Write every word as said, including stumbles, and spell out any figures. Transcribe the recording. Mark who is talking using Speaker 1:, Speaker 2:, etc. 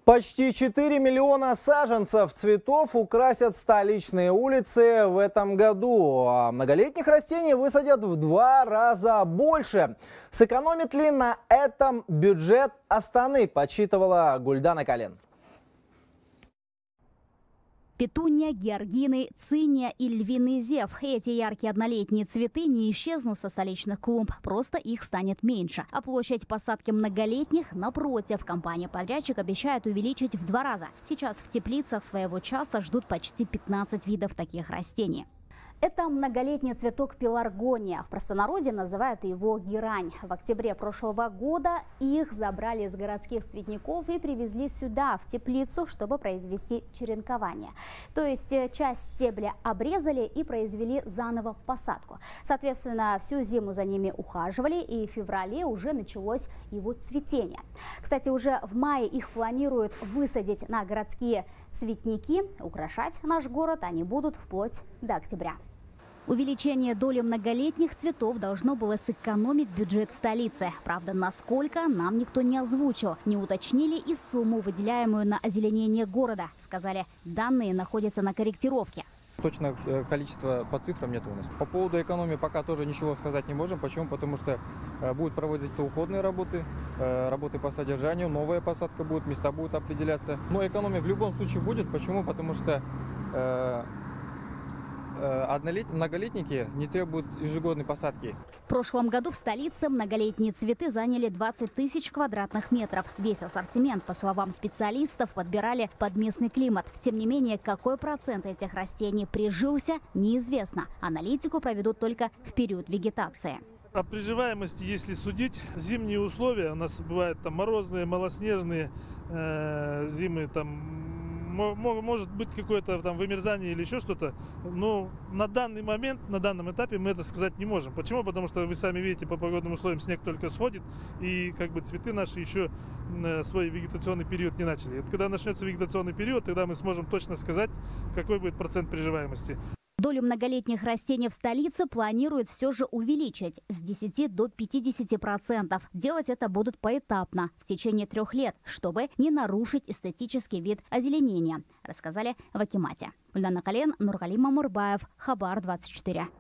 Speaker 1: Почти четыре миллиона саженцев цветов украсят столичные улицы в этом году. А многолетних растений высадят в два раза больше. Сэкономит ли на этом бюджет Астаны, подсчитывала Гульдана Кален.
Speaker 2: Петуния, георгины, циния и львиный зев. Эти яркие однолетние цветы не исчезнут со столичных клумб, просто их станет меньше. А площадь посадки многолетних, напротив, компания-подрядчик обещает увеличить в два раза. Сейчас в теплицах своего часа ждут почти пятнадцать видов таких растений. Это многолетний цветок пеларгония. В простонародье называют его герань. В октябре прошлого года их забрали из городских цветников и привезли сюда, в теплицу, чтобы произвести черенкование. То есть часть стебля обрезали и произвели заново посадку. Соответственно, всю зиму за ними ухаживали, и в феврале уже началось его цветение. Кстати, уже в мае их планируют высадить на городские цветники. Украшать наш город они будут вплоть до октября. Увеличение доли многолетних цветов должно было сэкономить бюджет столицы. Правда, насколько, нам никто не озвучил. Не уточнили и сумму, выделяемую на озеленение города. Сказали, данные находятся на корректировке.
Speaker 3: Точно количество по цифрам нет у нас. По поводу экономии пока тоже ничего сказать не можем. Почему? Потому что будут проводиться уходные работы, работы по содержанию, новая посадка будет, места будут определяться. Но экономия в любом случае будет. Почему? Потому что Однолетние, многолетники не требуют ежегодной посадки.
Speaker 2: В прошлом году в столице многолетние цветы заняли двадцать тысяч квадратных метров. Весь ассортимент, по словам специалистов, подбирали под местный климат. Тем не менее, какой процент этих растений прижился, неизвестно. Аналитику проведут только в период вегетации.
Speaker 4: О приживаемости, если судить, зимние условия у нас бывают там морозные, малоснежные э, зимы, там может быть какое-то там вымерзание или еще что-то, но на данный момент, на данном этапе мы это сказать не можем. Почему? Потому что вы сами видите, по погодным условиям снег только сходит, и как бы цветы наши еще свой вегетационный период не начали. Это когда начнется вегетационный период, тогда мы сможем точно сказать, какой будет процент приживаемости.
Speaker 2: Долю многолетних растений в столице планируют все же увеличить с десяти до пятидесяти процентов. Делать это будут поэтапно, в течение трех лет, чтобы не нарушить эстетический вид озеленения, рассказали в акимате. Гульдана Кален, Нургалим Мамурбаев, Хабар двадцать четыре.